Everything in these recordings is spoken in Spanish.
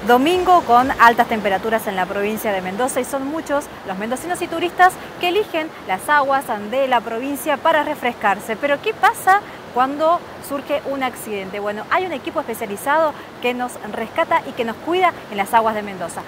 Domingo con altas temperaturas en la provincia de Mendoza y son muchos los mendocinos y turistas que eligen las aguas de la provincia para refrescarse. Pero ¿qué pasa cuando surge un accidente? Bueno, hay un equipo especializado que nos rescata y que nos cuida en las aguas de Mendoza.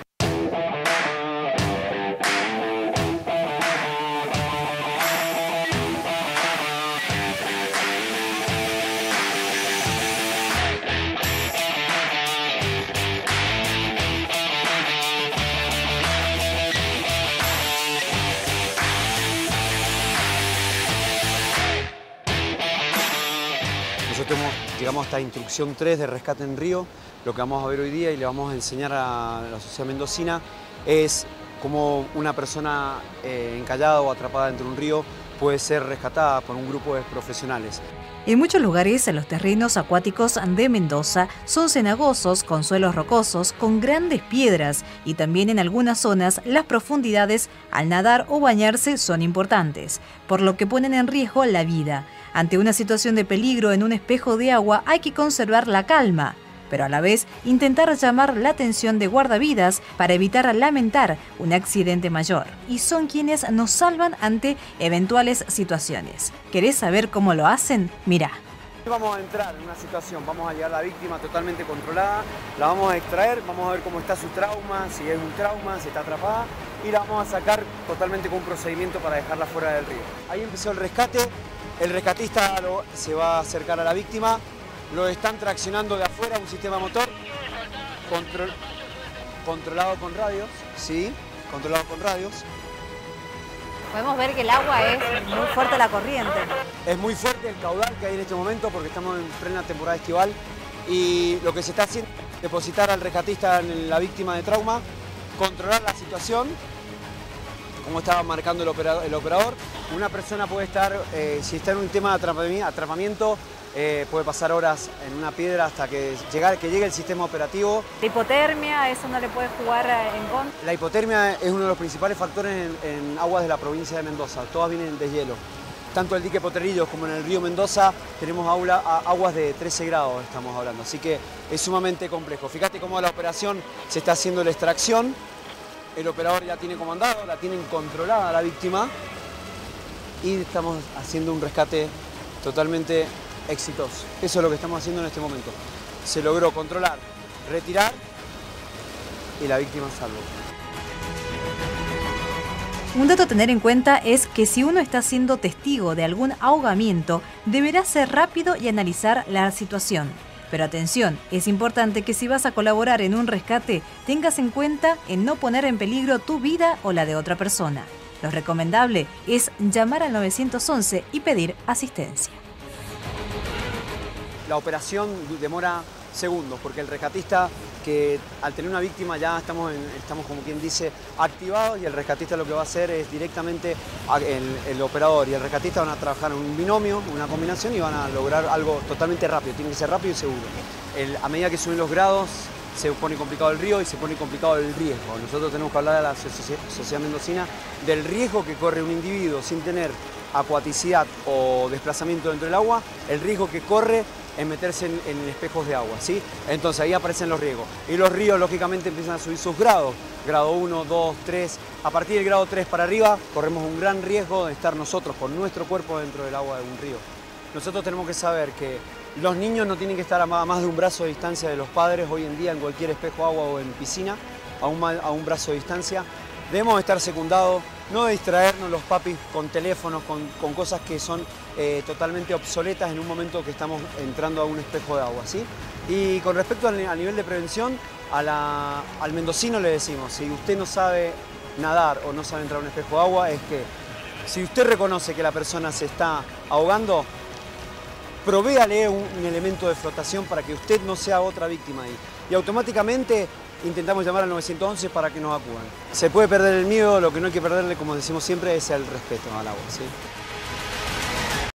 Nosotros llegamos a esta instrucción 3 de rescate en río. Lo que vamos a ver hoy día y le vamos a enseñar a la sociedad mendocina es cómo una persona encallada o atrapada dentro de un río puede ser rescatada por un grupo de profesionales. En muchos lugares, los terrenos acuáticos de Mendoza son cenagosos, con suelos rocosos, con grandes piedras y también en algunas zonas las profundidades al nadar o bañarse son importantes, por lo que ponen en riesgo la vida. Ante una situación de peligro en un espejo de agua hay que conservar la calma, pero a la vez intentar llamar la atención de guardavidas para evitar lamentar un accidente mayor. Y son quienes nos salvan ante eventuales situaciones. ¿Querés saber cómo lo hacen? Mirá. Vamos a entrar en una situación, vamos a llevar a la víctima totalmente controlada, la vamos a extraer, vamos a ver cómo está su trauma, si es un trauma, si está atrapada, y la vamos a sacar totalmente con un procedimiento para dejarla fuera del río. Ahí empezó el rescate, el rescatista se va a acercar a la víctima, lo están traccionando de afuera, un sistema motor controlado con radios, ¿sí? Controlado con radios. Podemos ver que el agua es muy fuerte, la corriente. Es muy fuerte el caudal que hay en este momento porque estamos en plena temporada estival y lo que se está haciendo es depositar al rescatista en la víctima de trauma, controlar la situación, como estaba marcando el operador. Una persona puede estar, si está en un tema de atrapamiento, puede pasar horas en una piedra hasta que llegue el sistema operativo. La hipotermia, eso no le puede jugar en contra. La hipotermia es uno de los principales factores en aguas de la provincia de Mendoza. Todas vienen de hielo. Tanto el dique Potrerillos como en el río Mendoza tenemos aguas de 13 grados, estamos hablando. Así que es sumamente complejo. Fíjate cómo la operación se está haciendo la extracción. El operador ya tiene comandado, la tienen controlada la víctima y estamos haciendo un rescate totalmente exitoso. Eso es lo que estamos haciendo en este momento. Se logró controlar, retirar y la víctima salvo. Un dato a tener en cuenta es que si uno está siendo testigo de algún ahogamiento, deberá ser rápido y analizar la situación. Pero atención, es importante que si vas a colaborar en un rescate, tengas en cuenta en no poner en peligro tu vida o la de otra persona. Lo recomendable es llamar al 911 y pedir asistencia. La operación demora segundos porque el rescatista, que al tener una víctima ya estamos como quien dice activados, y el rescatista lo que va a hacer es directamente el operador y el rescatista van a trabajar en un binomio, una combinación, y van a lograr algo totalmente rápido. Tiene que ser rápido y seguro. A medida que suben los grados se pone complicado el río y se pone complicado el riesgo. Nosotros tenemos que hablar a la sociedad mendocina del riesgo que corre un individuo sin tener acuaticidad o desplazamiento dentro del agua, el riesgo que corre en meterse en espejos de agua, ¿sí? Entonces ahí aparecen los riesgos. Y los ríos, lógicamente, empiezan a subir sus grados. Grado 1, 2, 3. A partir del grado 3 para arriba, corremos un gran riesgo de estar nosotros con nuestro cuerpo dentro del agua de un río. Nosotros tenemos que saber que los niños no tienen que estar a más de un brazo de distancia de los padres hoy en día en cualquier espejo de agua o en piscina, a un brazo de distancia. Debemos estar secundados, no distraernos los papis con teléfonos, con cosas que son totalmente obsoletas en un momento que estamos entrando a un espejo de agua, ¿sí? Y con respecto al nivel de prevención, al mendocino le decimos, si usted no sabe nadar o no sabe entrar a un espejo de agua, es que si usted reconoce que la persona se está ahogando, provéale un elemento de flotación para que usted no sea otra víctima ahí. Y automáticamente intentamos llamar al 911 para que nos acudan. Se puede perder el miedo, lo que no hay que perderle, como decimos siempre, es el respeto al agua, ¿sí?